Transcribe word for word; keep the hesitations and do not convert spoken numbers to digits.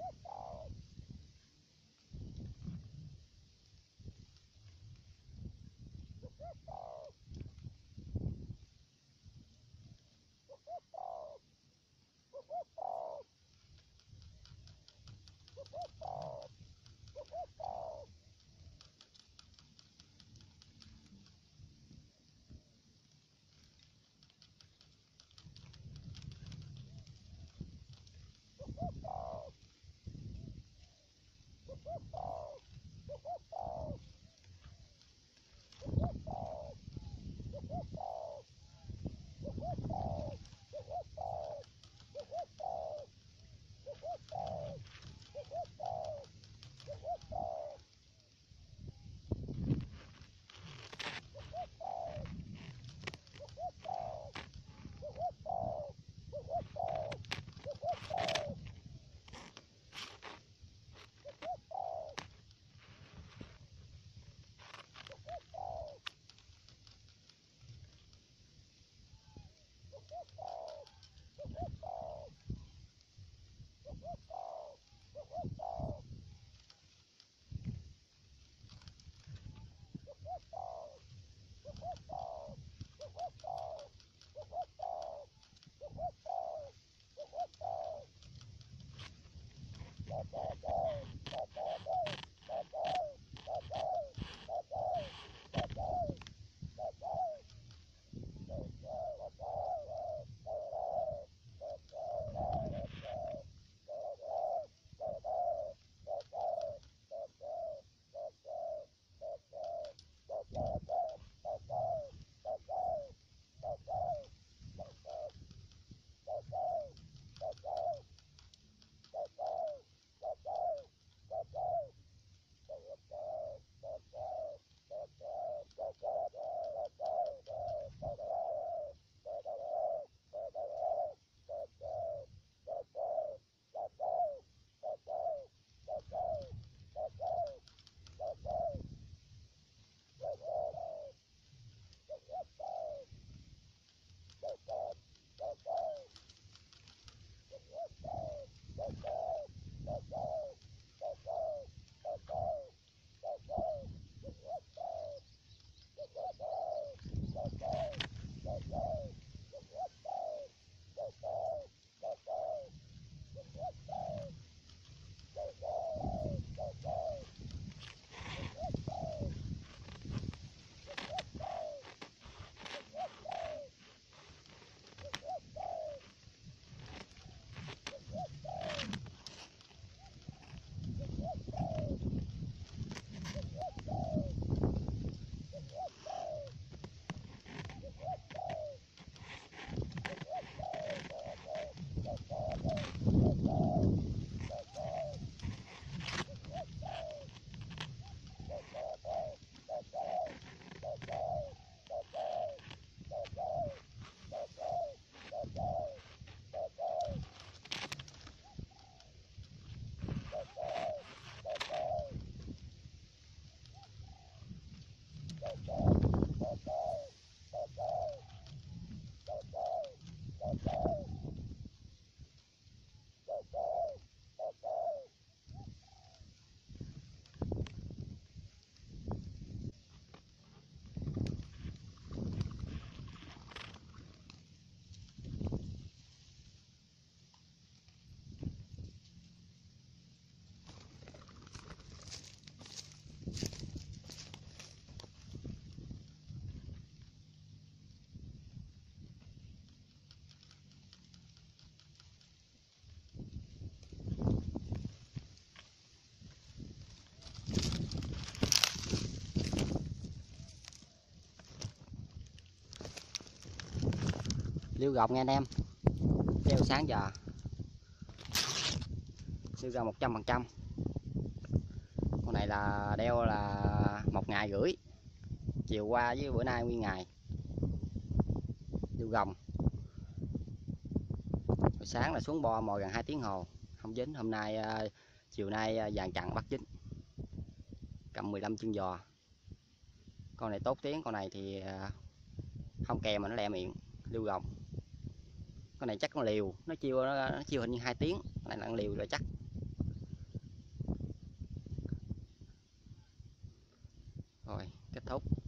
Liêu gọc nghe anh em, treo sáng giờ liêu gọc một trăm phần trăm. Con này là đeo là một ngày rưỡi, chiều qua với bữa nay nguyên ngày liêu gồng. Sáng là xuống bo mồi gần hai tiếng hồ không dính. Hôm nay chiều nay vàng chặn bắt dính, cầm mười lăm chân giò. Con này tốt tiếng, con này thì không kèm mà nó lẹ miệng. Liêu gồng con này chắc con liều, nó chiêu nó, nó chiêu hình như hai tiếng, con này là con liều rồi chắc. Thôi kết thúc.